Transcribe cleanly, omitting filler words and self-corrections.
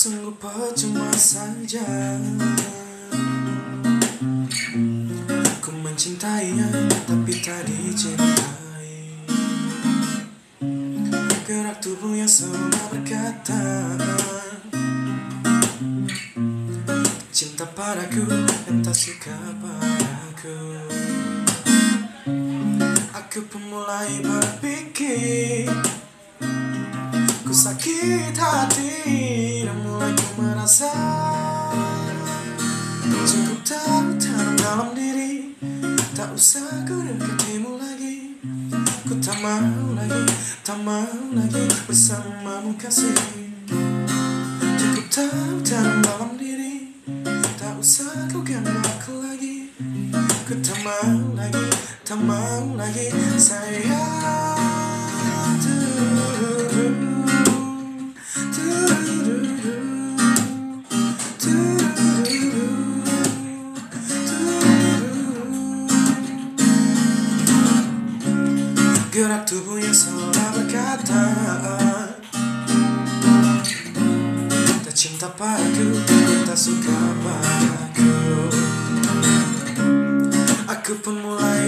sungguh percuma saja. Ku mencintainya tapi tak dicintai. Gerak tubuhnya seolah berkata, cinta padaku dan tak suka padaku. Aku pun mulai berpikir, ku sakit hati dan mulai ku merasa cukup tahu dalam diri. Tak usah ku dekatimu lagi. Ku tak mau lagi bersamamu kasih. Cukup tahu dalam diri. Tak usah ku ganggu aku lagi. Ku tak mau lagi sayang. Gerak tubuhnya seolah berkata, tak cinta padaku, tak suka padaku. Aku pun mulai